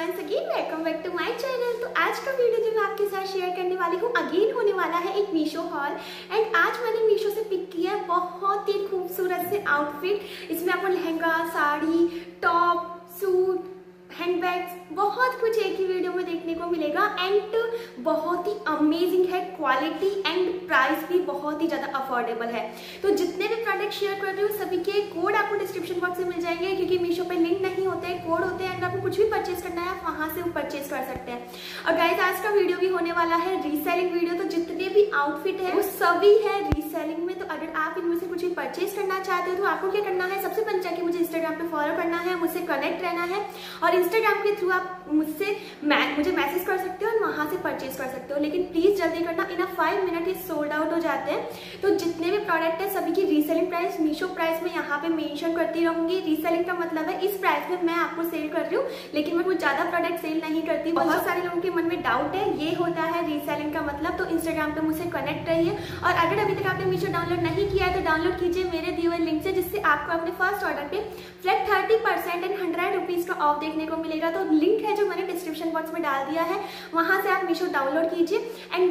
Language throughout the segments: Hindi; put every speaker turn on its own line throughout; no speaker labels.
Once again welcome back to my channel. तो आज का वीडियो जो मैं आपके साथ शेयर करने वाली हूँ अगेन होने वाला है एक मीशो हॉल। एंड आज मैंने मीशो से पिक किया है बहुत ही खूबसूरत से आउटफिट। इसमें आपको lehenga, sari, top, suit, handbags, बहुत कुछ एक ही वीडियो में देखने को मिलेगा। एंड बहुत ही अमेजिंग है क्वालिटी एंड प्राइस भी बहुत ही ज़्यादा अफोर्डेबल है। तो जितने भी प्रोडक्ट शेयर कर रही हूँ सभी के कोड आपको डिस्क्रिप्शन बॉक्स में मिल जाएंगे, क्योंकि मीशो पे लिंक नहीं होते हैं, कोड होते हैं। अगर आपको कुछ भी परचेज करना है आप वहाँ से परचेज कर सकते हैं। और गाइस आज का वीडियो भी होने वाला है रीसेलिंग वीडियो। तो जितने भी आउटफिट है वो सभी है रीसेलिंग में। तो अगर आप इनमें से कुछ भी परचेज करना चाहते हो तो आपको क्या करना है, सबसे पहले जाके मुझे इंस्टाग्राम पे फॉलो करना है, मुझसे कनेक्ट रहना है और इंस्टाग्राम के थ्रू आप मुझे मैसेज कर सकते हो और वहां से परचेज कर सकते हो। लेकिन प्लीज जल्दी करना, इन 5 मिनट ये सोल्ड आउट हो जाते हैं। तो जितने भी प्रोडक्ट है सभी की रीसेलिंग प्राइस मीशो प्राइस में यहाँ पे मेंशन करती रहूंगी। रीसेलिंग का मतलब है इस प्राइस में मैं आपको सेल कर रही हूँ, लेकिन मैं कुछ ज्यादा प्रोडक्ट सेल नहीं करती। बहुत सारे लोगों के मन में डाउट है, ये होता है रीसेलिंग का मतलब। तो इंस्टाग्राम पे मुझसे कनेक्ट रहिए। और अगर अभी तक आपने मीशो डाउनलोड नहीं किया है तो डाउनलोड कीजिए मेरे दिए हुए लिंक से, जिससे आपको अपने फर्स्ट ऑर्डर पे फ्लैट 30% एंड 100 रुपीज का ऑफ देखने को मिलेगा। तो लिंक है जो मैंने डिस्क्रिप्शन बॉक्स में डाल दिया है, वहां से आप मीशो डाउनलोड कीजिए। एंड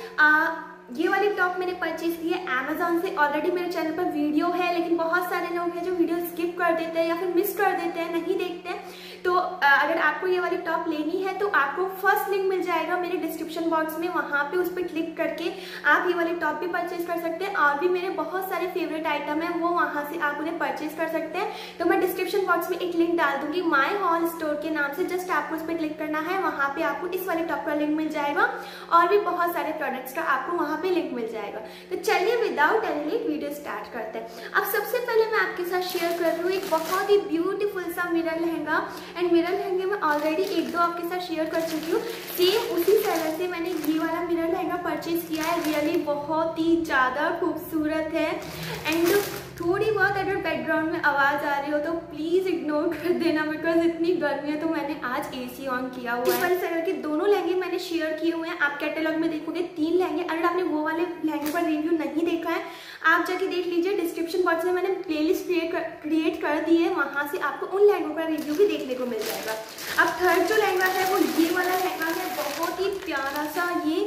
गाइस ये वाली टॉप मैंने परचेज की है अमेजोन से। ऑलरेडी मेरे चैनल पर वीडियो है, लेकिन बहुत सारे लोग हैं जो वीडियो स्किप कर देते हैं या फिर मिस कर देते हैं, नहीं देखते हैं। तो अगर आपको ये वाली टॉप लेनी है तो आपको फर्स्ट लिंक मिल जाएगा मेरे डिस्क्रिप्शन बॉक्स में, वहां पे उस पर क्लिक करके आप ये वाली टॉप भी परचेज कर सकते हैं। और भी मेरे बहुत सारे फेवरेट आइटम है वो वहां से आप उन्हें परचेज कर सकते हैं। तो मैं डिस्क्रिप्शन बॉक्स में एक लिंक डाल दूंगी माई हॉल स्टोर के नाम से, जस्ट आपको उस पर क्लिक करना है, वहां पे आपको इस वाली टॉप का लिंक मिल जाएगा और भी बहुत सारे प्रोडक्ट्स का आपको वहां पे लिंक मिल जाएगा। तो चलिए without any late video start करते हैं। अब सबसे पहले मैं आपके साथ शेयर कर रही हूँ एक बहुत ही ब्यूटीफुल सा मिरर लहंगा। एंड मिरर लहंगे में ऑलरेडी एक दो आपके साथ शेयर कर चुकी हूँ। सेम उसी सेलर से मैंने ये वाला मिरर लहंगा परचेज किया है। रियली बहुत ही ज़्यादा खूबसूरत है। एंड थोड़ी बहुत अगर बैकग्राउंड में आवाज़ आ रही हो तो प्लीज़ इग्नोर कर देना, बिकॉज इतनी गर्मी है तो मैंने आज एसी ऑन किया हुआ है। इस वाले सेलर के दोनों लहंगे मैंने शेयर किए हुए हैं। आप कैटलॉग में देखोगे 3 लहंगे। अगर आपने वो वाले लहंगे पर रिव्यू नहीं देखा है आप जाके देख लीजिए, डिस्क्रिप्शन बॉक्स में मैंने प्लेलिस्ट क्रिएट कर दी है, वहां से आपको उन लहंगों का रिव्यू भी देखने को मिल जाएगा। अब थर्ड जो लहंगा है वो ये वाला लहंगा है, बहुत ही प्यारा सा। ये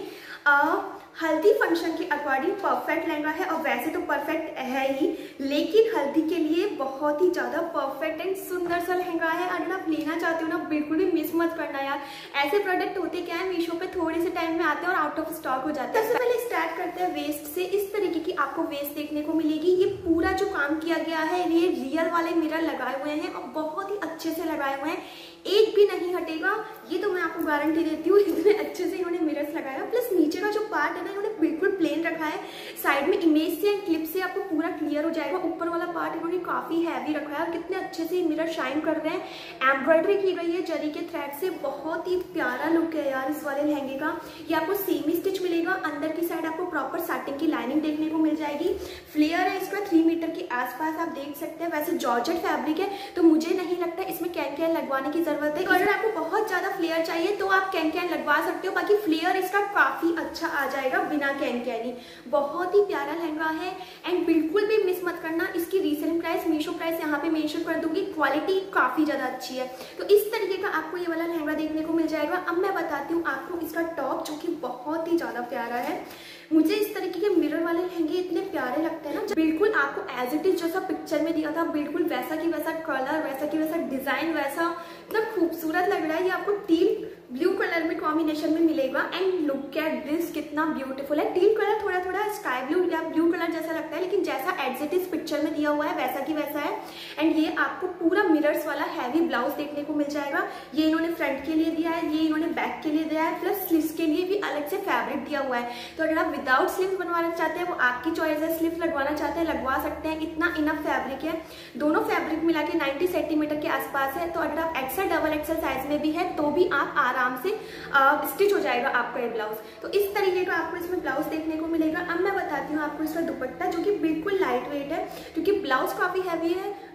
हल्दी फंक्शन के अकॉर्डिंग परफेक्ट लहंगा है। और वैसे तो परफेक्ट है ही, लेकिन हल्दी के लिए बहुत ही ज़्यादा परफेक्ट एंड सुंदर सा लहंगा है। अगर आप लेना चाहते हो ना बिल्कुल भी मिस मत करना यार। ऐसे प्रोडक्ट होते क्या है, मीशो पे थोड़े से टाइम में आते हैं और आउट ऑफ स्टॉक हो जाते हैं। सबसे पहले स्टार्ट करते हैं वेस्ट से। इस तरीके की आपको वेस्ट देखने को मिलेगी। ये पूरा जो काम किया गया है ये रियल वाले मिरर लगाए हुए हैं और बहुत ही अच्छे से लगाए हुए हैं, एक भी नहीं हटेगा, ये तो मैं आपको गारंटी देती हूँ। इतने अच्छे से इन्होंने मिरर्स लगाया। प्लस नीचे का जो पार्ट है ना इन्होंने बिल्कुल प्लेन रखा है। साइड में इमेज से एंड क्लिप से आपको पूरा क्लियर हो जाएगा। ऊपर वाला पार्ट इन्होंने काफी हैवी रखा है और कितने अच्छे से मिरर शाइन कर रहे हैं। एम्ब्रॉयडरी की गई है जरी के थ्रेड से, बहुत ही प्यारा लुक है यार इस वाले लहंगे का। ये आपको सेमी स्टिच मिलेगा। अंदर की साइड आपको प्रॉपर साटिन की लाइनिंग देखने को मिल जाएगी। फ्लेयर है इसका 3 मीटर के आसपास, आप देख सकते हैं। वैसे जॉर्जेट फैब्रिक है तो मुझे नहीं लगता इसमें कैन लगवाने की जरूरत है। अगर आपको बहुत ज्यादा फ्लेयर चाहिए तो आप कैन लगवा सकते हो, बाकी फ्लेयर इसका काफी अच्छा आ जाएगा बिना कैन। बहुत ही प्यारा लहंगा है। एंड बिल्कुल भी मिस मत करना, इसकी रीसेलिंग प्राइस मीशो प्राइस यहाँ पे मेंशन कर दूंगी। क्वालिटी काफी ज्यादा अच्छी है। तो इस तरीके का आपको ये वाला लहंगा देखने को मिल जाएगा। अब मैं बताती हूँ आपको इसका टॉप, जो कि बहुत ही ज्यादा प्यारा है। मुझे इस तरीके के मिरर वाले लहंगे इतने प्यारे लगते हैं ना, बिल्कुल आपको एज इट इज जैसा पिक्चर में दिया था बिल्कुल वैसा की वैसा कलर, वैसा की वैसा डिजाइन, वैसा मतलब खूबसूरत लग रहा है। ये आपको टील ब्लू कलर में कॉम्बिनेशन में मिलेगा। एंड लुक एट दिस, कितना ब्यूटीफुल है। टील कलर थोड़ा थोड़ा स्काई ब्लू या ब्लू कलर जैसा लगता है, लेकिन जैसा एज इट इज पिक्चर में दिया हुआ है वैसा की वैसा है। एंड ये आपको पूरा मिरर्स वाला हैवी ब्लाउज देखने को मिल जाएगा। ये इन्होंने फ्रंट के लिए दिया है, ये इन्होंने बैक के लिए दिया है, प्लस स्लीव्स के लिए भी अलग से फैब्रिक दिया हुआ है। तो अगर आप विदाउट स्लीव्स बनवाना चाहते हैं वो आपकी चॉइस है, स्लीव्स लगवाना चाहते हैं लगवा सकते हैं। इतना इनफ फैब्रिक है। दोनों फैब्रिक मिला के 90 सेंटीमीटर के आसपास है। तो अगर आप एक्सेल डबल एक्सेल साइज में भी है तो भी आप आराम से स्टिच हो जाएगा आपका ये ब्लाउज। तो इस तरीके का आपको इसमें ब्लाउज देखने को मिलेगा। अब मैं बताती हूँ आपको इसका दुपट्टा, जो कि बिल्कुल लाइट वेट है, क्योंकि ब्लाउज काफी हैवी है,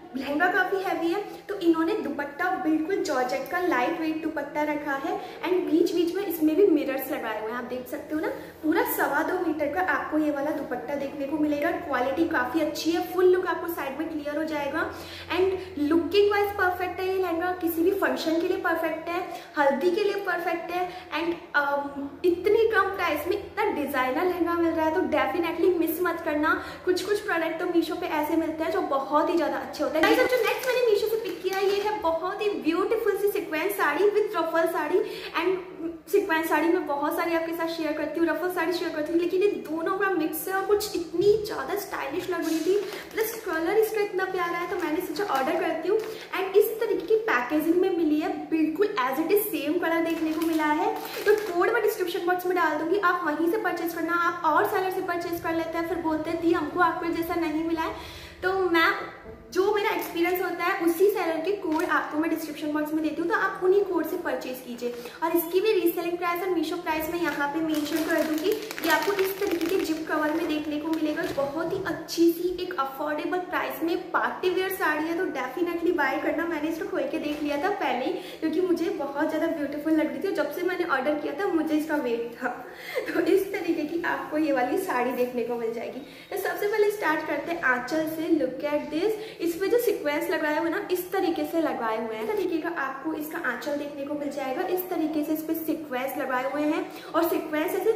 लहंगा काफी हैवी है, तो इन्होंने दुपट्टा बिल्कुल जॉर्जेट का लाइट वेट दुपट्टा रखा है एंड बीच बीच में इसमें भी मिरर्स लगाए हुए हैं, आप देख सकते हो ना। पूरा 2.25 मीटर का आपको ये वाला दुपट्टा देखने को मिलेगा। क्वालिटी काफी अच्छी है, फुल लुक आपको साइड में क्लियर हो जाएगा एंड लुकिंग वाइज परफेक्ट है ये लहंगा, किसी भी फंक्शन के लिए परफेक्ट है, हल्दी के लिए परफेक्ट है एंड इतनी कम प्राइस में इतना डिजाइनर लहंगा मिल रहा है तो डेफिनेटली मिस मत करना। कुछ प्रोडक्ट तो मीशो पे ऐसे मिलते हैं जो बहुत ही ज्यादा अच्छे होते हैं। जो नेक्स्ट मैंने मीशो से पिक किया ये है बहुत ही ब्यूटीफुल सी sequence sari with ruffle sari and sequence sari मैं बहुत सारी आपके साथ शेयर करती हूँ, रफल साड़ी शेयर करती हूँ, लेकिन ये दोनों का मिक्स है और कुछ इतनी ज्यादा स्टाइलिश लग रही थी, प्लस कलर इसका इतना प्यारा है तो मैंने सोचा ऑर्डर करती हूँ एंड इस तरीके की पैकेजिंग में मिली है, बिल्कुल as it is same colour देखने को मिला है। तो कोड मैं डिस्क्रिप्शन बॉक्स में डाल दूंगी, आप वहीं से परचेज करना। आप और सेलर से परचेज कर लेते हैं फिर बोलते हैं हमको आपको जैसा नहीं मिला है, तो मैं जो मेरा एक्सपीरियंस होता है उसी सेलर के कोड आपको मैं डिस्क्रिप्शन बॉक्स में देती हूँ, तो आप उन्हीं कोड से परचेज कीजिए। और इसकी भी रीसेलिंग प्राइस और मीशो प्राइस मैं यहाँ पे मेंशन कर दूंगी। ये आपको इस तरीके के जिप कवर में देखने को मिलेगा, बहुत ही अच्छी सी एक अफोर्डेबल प्राइस में पार्टी वेयर साड़ी है, तो डेफिनेटली बाय करना। मैंने इसको खोल के देख लिया था पहले ही क्योंकि मुझे बहुत ज़्यादा ब्यूटीफुल लग रही थी, जब से मैंने ऑर्डर किया था मुझे इसका वेट था। तो इस तरीके की आपको ये वाली साड़ी देखने को मिल जाएगी। तो सबसे पहले स्टार्ट करते हैं आंचल से। लुक एट दिस, इसमें जो सीक्वेंस लगाए हुए ना इस तरीके से लगाए हुए हैं, इस तरीके का आपको इसका आंचल देखने को मिल जाएगा। इस तरीके से इस पे सीक्वेंस लगाए हुए हैं और सीक्वेंस ऐसे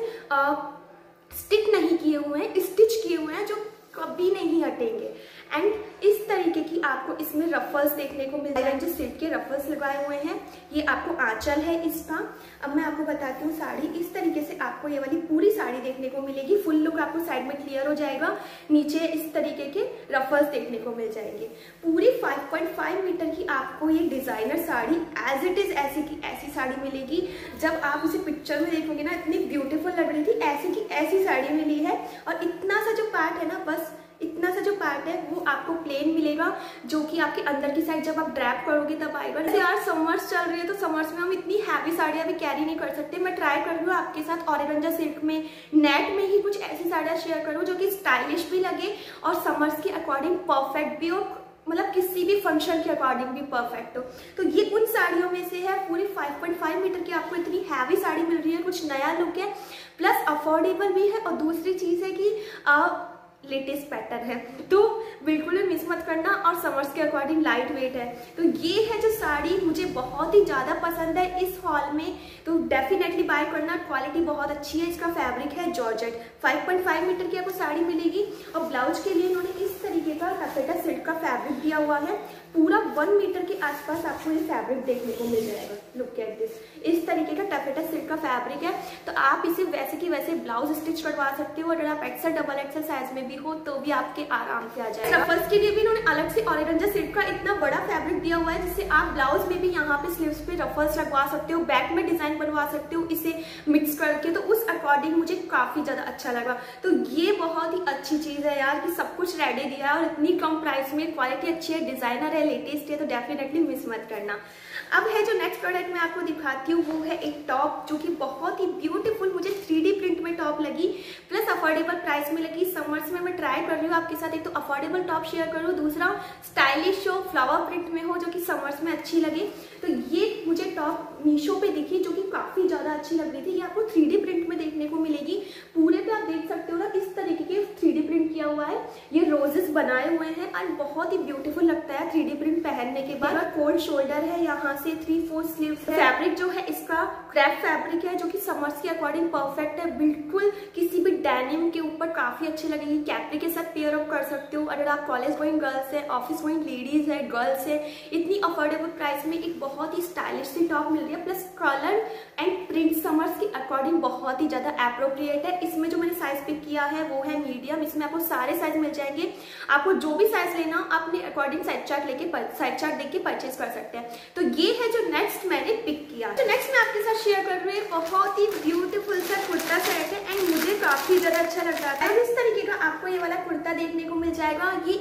स्टिक नहीं किए हुए हैं, स्टिच किए हुए हैं जो कभी नहीं हटेंगे एंड इस तरीके की आपको इसमें रफल्स देखने को मिल जाएगा, जो सिल्क के रफल्स लगाए हुए हैं। ये आपको आंचल है इसका। अब मैं आपको बताती हूँ साड़ी, इस तरीके से आपको ये वाली पूरी साड़ी देखने को मिलेगी। फुल लुक आपको साइड में क्लियर हो जाएगा, नीचे इस तरीके के रफल्स देखने को मिल जाएंगे। पूरी 5.5 मीटर की आपको ये designer sari as it is ऐसी की ऐसी साड़ी मिलेगी। जब आप उसे पिक्चर में देखोगे ना इतनी ब्यूटीफुल लग रही थी, ऐसी की ऐसी साड़ी मिली है। और इतना सा जो पार्ट है ना, बस इतना सा जो पार्ट है वो आपको प्लेन मिलेगा, जो कि आपके अंदर की साइड जब आप ड्रैप करोगे तब आएगा। जैसे यार समर्स चल रही है तो समर्स में हम इतनी हैवी साड़ियाँ भी कैरी नहीं कर सकते। मैं ट्राई कर रही हूँ आपके साथ ऑरेगंजा सिल्क में, नेट में ही कुछ ऐसी साड़ियाँ शेयर करूँ जो कि स्टाइलिश भी लगे और समर्स के अकॉर्डिंग परफेक्ट भी हो, मतलब किसी भी फंक्शन के अकॉर्डिंग भी परफेक्ट हो। तो ये उन साड़ियों में से है। पूरी 5.5 मीटर की आपको इतनी हैवी साड़ी मिल रही है, कुछ नया लुक है, प्लस अफोर्डेबल भी है और दूसरी चीज है कि लेटेस्ट पैटर्न है, तो बिल्कुल भी मिस मत करना और समर्स के अकॉर्डिंग लाइट वेट है। तो ये है जो साड़ी मुझे बहुत ही ज़्यादा पसंद है इस हॉल में, तो डेफिनेटली बाय करना। क्वालिटी बहुत अच्छी है, इसका फैब्रिक है जॉर्जेट। 5.5 मीटर की आपको साड़ी मिलेगी और ब्लाउज के लिए इन्होंने इस तरीके का टफेटा सिल्क का फैब्रिक दिया हुआ है। पूरा 1 मीटर के आसपास आपको ये फैब्रिक देखने को मिल जाएगा। लुक एट दिस, इस तरीके का टफेटा सिल्क का फैब्रिक है, तो आप इसे वैसे की वैसे ब्लाउज स्टिच करवा सकते हो। अगर आप एक्सेल डबल एक्सेल साइज में भी हो तो भी आपके आराम से आ जाएगा। रफल्स के लिए भी इन्होंने अलग से ऑरेगंजा सिल्क का इतना बड़ा फैब्रिक दिया हुआ है, जिससे आप ब्लाउज में भी यहाँ पे स्लीव्स पे रफल्स लगवा सकते हो, बैक में डिजाइन बनवा सकते हो इसे मिक्स करके। तो उस अकॉर्डिंग मुझे काफी ज्यादा अच्छा लगा। तो ये बहुत ही अच्छी चीज है यार कि सब कुछ रेडी दिया है और इतनी कम प्राइस में, क्वालिटी अच्छी है, डिजाइनर है, लेटेस्ट है, तो डेफिनेटली मिस मत करना। अब है जो नेक्स्ट प्रोडक्ट मैं आपको दिखाती हूँ वो है एक टॉप, जो कि बहुत ही ब्यूटीफुल मुझे 3D प्रिंट में टॉप लगी, प्लस अफोर्डेबल प्राइस में लगी। समर्स में मैं ट्राई कर रही हूँ आपके साथ, एक तो अफोर्डेबल टॉप शेयर करूँ, दूसरा स्टाइलिश हो, फ्लावर प्रिंट में हो, जो कि समर्स में अच्छी लगे। तो ये मुझे टॉप मीशो पे दिखी जो कि काफी ज्यादा अच्छी लग रही थी। ये आपको 3D प्रिंट में देखने को मिलेगी। पूरे पे आप देख सकते हो ना इस तरीके के 3D प्रिंट किया हुआ है, ये रोजेस बनाए हुए हैं और बहुत ही ब्यूटीफुल लगता है 3D प्रिंट पहनने के बाद। कोल्ड शोल्डर है, यहाँ से 3/4 स्लीव्स है। फैब्रिक जो है इसका क्रैप फैब्रिक है, जो कि समर्स के अकॉर्डिंग परफेक्ट है। बिल्कुल किसी भी डेनिम के ऊपर काफी अच्छी लगेगी, कैप्री के साथ पेयर अप कर सकते हो। अगर आप कॉलेज गोइंग गर्ल्स है, ऑफिस गोइंग लेडीज है, गर्ल्स है, इतनी अफोर्डेबल प्राइस में एक बहुत ही स्टाइलिश सी टॉप मिल रही है, plus colour and print summers के अकॉर्डिंग बहुत ही ज्यादा एप्रोप्रिएट है। इसमें जो मैंने साइज पिक किया है वो है मीडियम। इसमें आपको सारे साइज मिल जाएंगे, आपको जो भी साइज लेना अपने अकॉर्डिंग साइज चार्ट देख के परचेज कर सकते हैं। तो ये है जो नेक्स्ट मैंने पिक किया। तो नेक्स्ट मैं आपके साथ शेयर कर रही हूँ बहुत ही ब्यूटीफुल सा कुर्ता सेट है एंड मुझे काफी ज्यादा अच्छा लग रहा था। इस तरीके का आपको ये वाला कुर्ता देखने को मिल जाएगा। ये एक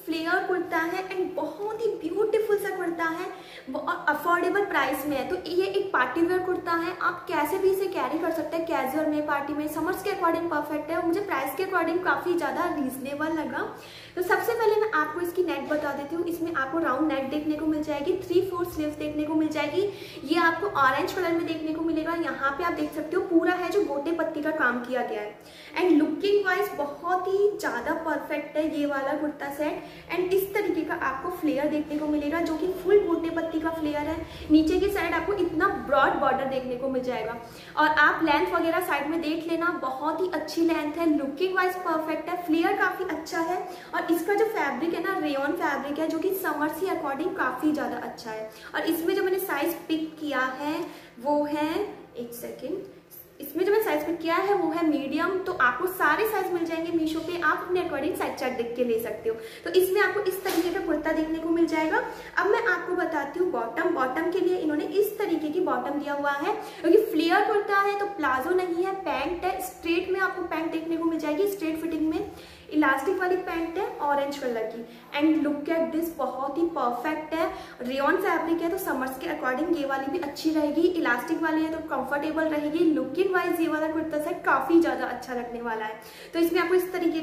फ्लेयर कुर्ता है एंड बहुत ही ब्यूटीफुल सा कुर्ता है और अफोर्डेबल प्राइस में है। तो ये एक पार्टी वेयर कुर्ता है, आप कैसे भी इसे कैरी कर सकते हैं, कैजुअल में, पार्टी में, समर्स के अकॉर्डिंग परफेक्ट है और मुझे प्राइस के अकॉर्डिंग काफ़ी ज़्यादा रीजनेबल लगा। तो सबसे पहले मैं आपको इसकी नेक बता देती हूँ। इसमें आपको राउंड नेक देखने को मिल जाएगी, 3/4 स्लीव्स देखने को मिल जाएगी। ये आपको ऑरेंज कलर में देखने को मिलेगा। यहाँ पे आप देख सकते हो पूरा है जो गोटे पत्ती का काम किया गया है एंड लुकिंग वाइज बहुत ही ज़्यादा परफेक्ट है ये वाला कुर्ता सेट। एंड इस तरीके का आपको फ्लेयर देखने को मिलेगा जो कि फुल गोटे पत्ती का फ्लेयर है। नीचे की साइड आपको इतना ब्रॉड बॉर्डर देखने को मिल जाएगा और आप लेंथ वगैरह साइड में देख लेना, बहुत ही अच्छी लेंथ है, लुकिंग वाइज परफेक्ट है, फ्लेयर काफ़ी अच्छा है और इसका जो फैब्रिक है ना रेयॉन फैब्रिक है जो कि समर्स के अकॉर्डिंग काफ़ी ज़्यादा अच्छा है। और इसमें जो मैंने साइज पिक किया है वो है, एक सेकेंड, इसमें जो मैं साइज पिक किया है वो है मीडियम। तो आपको सारे साइज मिल जाएंगे मीशो पे, आप अपने अकॉर्डिंग साइज चार्ट देख के ले सकते हो। तो इसमें आपको इस तरीके का कुर्ता देखने को मिल जाएगा। अब मैं आपको बताती हूँ बॉटम के लिए इन्होंने इस तरीके की बॉटम दिया हुआ है क्योंकि फ्लेयर कुर्ता है तो प्लाजो नहीं है, पैंट है। स्ट्रेट में आपको पैंट देखने को मिल जाएगी, स्ट्रेट फिटिंग में इलास्टिक वाली पैंट है ऑरेंज कलर की। एंड लुक एट दिस, बहुत ही परफेक्ट है, रेयॉन फैब्रिक है तो समर्स के अकॉर्डिंग ये वाली भी अच्छी रहेगी, इलास्टिक वाली है तो कंफर्टेबल रहेगी। लुकिंग वाइज ये वाला कुर्ता सेट काफ़ी ज़्यादा अच्छा लगने वाला है। तो इसमें आपको इस तरीके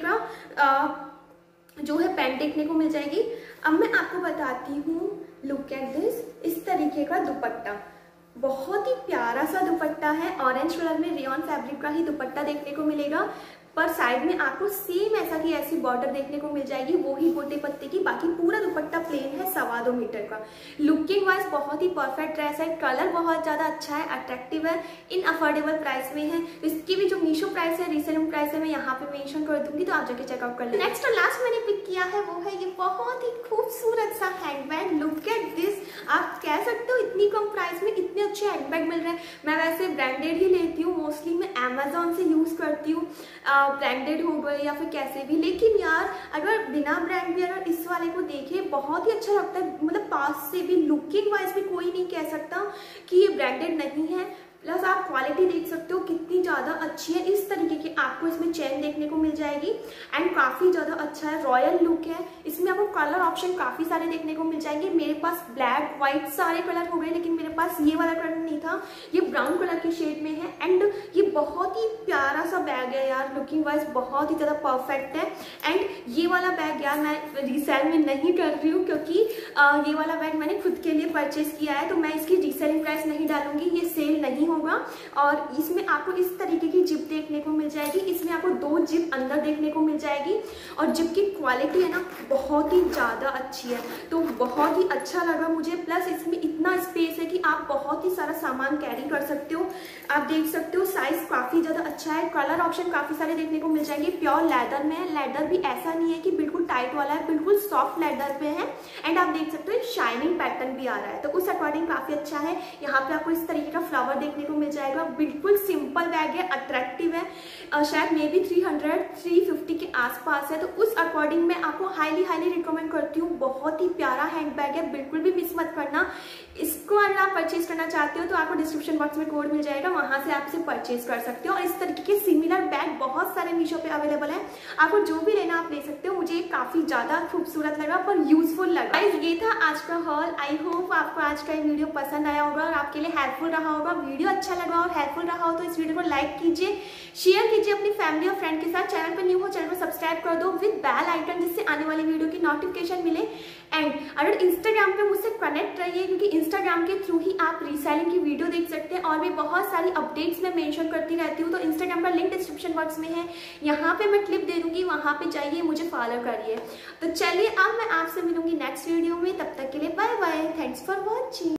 का जो है पैंट देखने को मिल जाएगी। अब मैं आपको बताती हूँ, लुक एट दिस, इस तरीके का दुपट्टा, बहुत ही प्यारा सा दुपट्टा है, ऑरेंज कलर में रेयॉन फैब्रिक का ही दुपट्टा देखने को मिलेगा। पर साइड में आपको सेम ऐसा की ऐसी बॉर्डर देखने को मिल जाएगी, वो ही गोटे पत्ते की, बाकी पूरा दुपट्टा प्लेन है 2.25 मीटर का। लुकिंग वाइज बहुत ही परफेक्ट ड्रेस है, कलर बहुत ज़्यादा अच्छा है, अट्रैक्टिव है, इन अफोर्डेबल प्राइस में है। इसकी भी जो मीशो प्राइस है, रीसेलिंग प्राइस है, मैं यहाँ पे मेंशन कर दूंगी तो आप जाके चेकआउट कर लें। नेक्स्ट और लास्ट मैंने पिक किया है वो है ये बहुत ही खूबसूरत सा हैंडबैग। लुक एट दिस, आप कह सकते हो इतनी कम प्राइस में इतने अच्छे हैंडबैग मिल रहे हैं। मैं वैसे ब्रांडेड ही लेती हूँ, मोस्टली मैं अमेजोन से यूज़ करती हूँ, ब्रांडेड हो गए या फिर कैसे भी। लेकिन यार अगर बिना ब्रांड भी अगर इस वाले को देखे बहुत ही अच्छा लगता है, मतलब पास से भी लुकिंग वाइज भी कोई नहीं कह सकता कि ये ब्रांडेड नहीं है। प्लस आप क्वालिटी देख सकते हो कितनी ज़्यादा अच्छी है। इस तरीके की आपको इसमें चेन देखने को मिल जाएगी एंड काफ़ी ज़्यादा अच्छा है, रॉयल लुक है। इसमें आपको कलर ऑप्शन काफ़ी सारे देखने को मिल जाएंगे। मेरे पास ब्लैक, व्हाइट सारे कलर हो गए लेकिन मेरे पास ये वाला कलर नहीं था, ये ब्राउन कलर के शेड में है। एंड ये बहुत ही प्यारा सा बैग है यार, लुकिंग वाइज बहुत ही ज़्यादा परफेक्ट है। एंड ये वाला बैग यार मैं रीसेल में नहीं कर रही हूँ क्योंकि ये वाला बैग मैंने खुद के लिए परचेज किया है तो मैं इसकी रीसेलिंग प्राइस नहीं डालूंगी, ये सेल नहीं होगा। और इसमें आपको इस तरीके की जिप देखने को मिल जाएगी। इसमें आपको 2 जिप अंदर देखने को मिल जाएगी और जिप की क्वालिटी है ना बहुत ही ज़्यादा अच्छी है, तो बहुत ही अच्छा लगा मुझे। प्लस इसमें इतना स्पेस है कि आप बहुत ही सारा सामान कैरी कर सकते हो। आप देख सकते हो साइज काफ़ी ज़्यादा अच्छा है, कलर ऑप्शन काफ़ी सारे देखने को मिल जाएंगे। प्योर लेदर में है, लेदर भी ऐसा नहीं है कि बिल्कुल टाइट वाला है, बिल्कुल सॉफ्ट लेदर पे है। एंड आप देख सकते हो एक शाइनिंग पैटर्न भी आ रहा है तो उस अकॉर्डिंग काफ़ी अच्छा है। यहाँ पे आपको इस तरीके का फ्लावर देखने को मिल जाएगा। बिल्कुल सिंपल बैग है, अट्रैक्टिव है, शायद मे बी 300-350 के आसपास है तो उस अकॉर्डिंग मैं आपको हाईली रिकमेंड करती हूँ। बहुत ही प्यारा हैंड बैग है, बिल्कुल भी मिस मत करना। इसको अगर आप परचेज करना चाहते हो तो आपको डिस्क्रिप्शन बॉक्स में कोड मिल जाएगा, वहां से आप इसे परचेज कर सकते हो। और इस तरीके के सिमिलर बैग बहुत सारे मीशो पे अवेलेबल है, आपको जो भी लेना आप ले सकते हो। मुझे काफी ज्यादा खूबसूरत लगा पर यूजफुल लगा। ये था आज का हॉल। आई होप आपको आज का वीडियो पसंद आया होगा और आपके लिए हेल्पफुल रहा होगा। वीडियो अच्छा लगा और हेल्पफुल रहा हो तो इस वीडियो को लाइक कीजिए, शेयर कीजिए अपनी फैमिली और फ्रेंड के साथ। चैनल पर न्यू हो चैनल को सब्सक्राइब कर दो विद बेल आइकन जिससे आने वाली वीडियो की नोटिफिकेशन मिले। एंड अगर इंस्टाग्राम पे मुझसे कनेक्ट रहिए क्योंकि इंस्टाग्राम के थ्रू ही आप रीसेलिंग की वीडियो देख सकते हैं और भी बहुत सारी अपडेट्स मैं मेंशन करती रहती हूँ। तो इंस्टाग्राम का लिंक डिस्क्रिप्शन बॉक्स में है, यहाँ पे मैं क्लिप दे दूंगी, वहाँ पे जाइए, मुझे फॉलो करिए। तो चलिए अब मैं आपसे मिलूंगी नेक्स्ट वीडियो में, तब तक के लिए bye bye, thanks for watching.